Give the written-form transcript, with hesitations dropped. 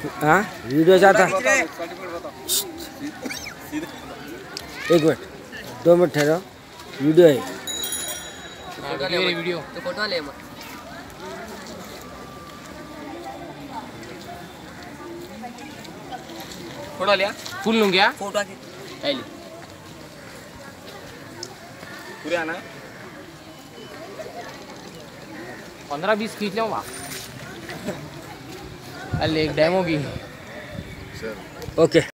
हाँ वीडियो जाता। एक मिनट 2 मिनट ठहरो, वीडियो है। वीडियो तो फोटो ले मत। फोटो लिया फुल लूँ क्या फोटो आके ले पूरे आना 15-20 खींच लो वहाँ। अरे एक डेमो की। ओके।